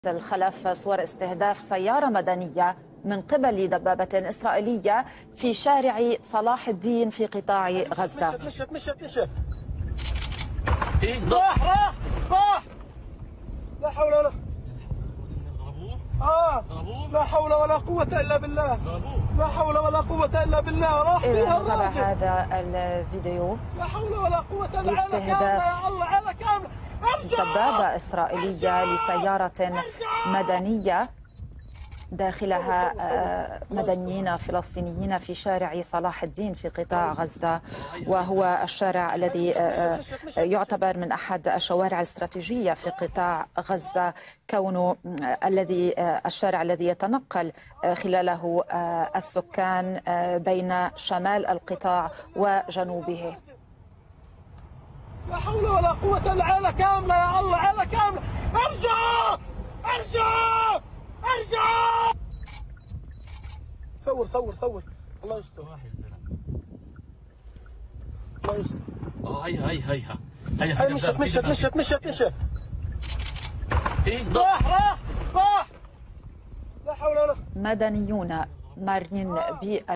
الخلف صور استهداف سيارة مدنية من قبل دبابة إسرائيلية في شارع صلاح الدين في قطاع غزة. مشت راح لا حول ولا لا حول ولا قوة إلا بالله. لا حول ولا قوة إلا بالله. راح فيها الراجل. هذا الفيديو لا حول ولا قوة إلا بالله. لاستهداف دبابة إسرائيلية لسيارة مدنية داخلها مدنيين فلسطينيين في شارع صلاح الدين في قطاع غزة، وهو الشارع الذي يعتبر من أحد الشوارع الاستراتيجية في قطاع غزة، كونه الشارع الذي يتنقل خلاله السكان بين شمال القطاع وجنوبه. لا حول ولا قوة إلا عيلة كاملة يا الله، عيلة كاملة. ارجعوا ارجعوا ارجعوا. صور الله يستر. الله يستر. هي مشت راح لا حول ولا. مدنيون مارين